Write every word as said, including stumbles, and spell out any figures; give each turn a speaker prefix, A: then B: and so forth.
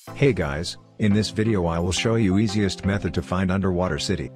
A: Hey guys, in this video I will show you easiest method to find underwater city.